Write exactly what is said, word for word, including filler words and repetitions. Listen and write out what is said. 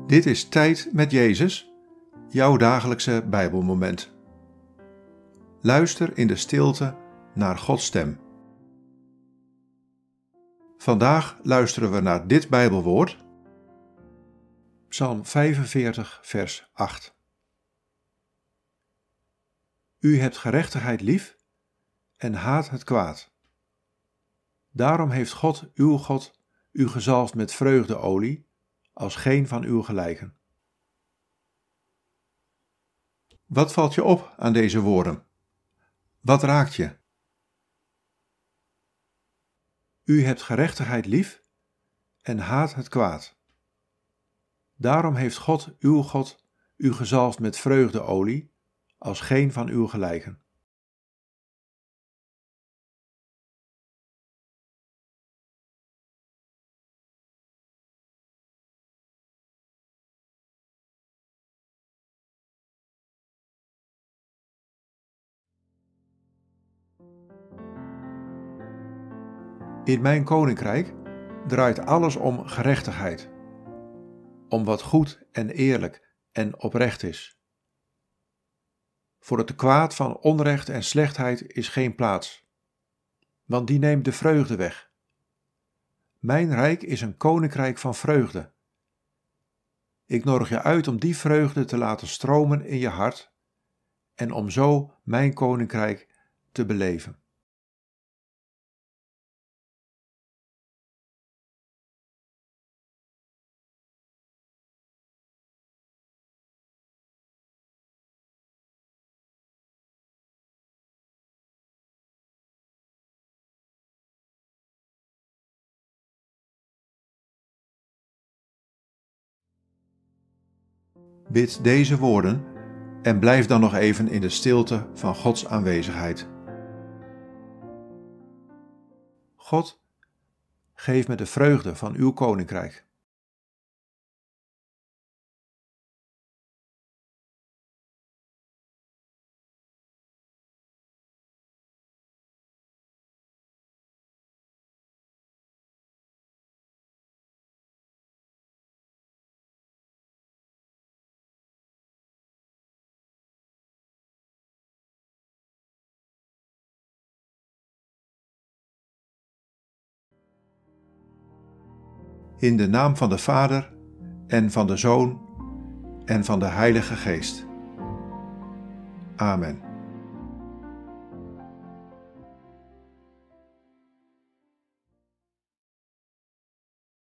Dit is Tijd met Jezus, jouw dagelijkse Bijbelmoment. Luister in de stilte naar Gods stem. Vandaag luisteren we naar dit Bijbelwoord, Psalm vijfenveertig, vers acht. U hebt gerechtigheid lief en haat het kwaad. Daarom heeft God, uw God, u gezalfd met vreugdeolie, als geen van uw gelijken. Wat valt je op aan deze woorden? Wat raakt je? U hebt gerechtigheid lief en haat het kwaad. Daarom heeft God, uw God, u gezalfd met vreugdeolie, als geen van uw gelijken. In mijn koninkrijk draait alles om gerechtigheid, om wat goed en eerlijk en oprecht is. Voor het kwaad van onrecht en slechtheid is geen plaats, want die neemt de vreugde weg. Mijn rijk is een koninkrijk van vreugde. Ik nodig je uit om die vreugde te laten stromen in je hart en om zo mijn koninkrijk te beleven. Bid deze woorden en blijf dan nog even in de stilte van Gods aanwezigheid. God, geef me de vreugde van uw koninkrijk. In de naam van de Vader en van de Zoon en van de Heilige Geest. Amen.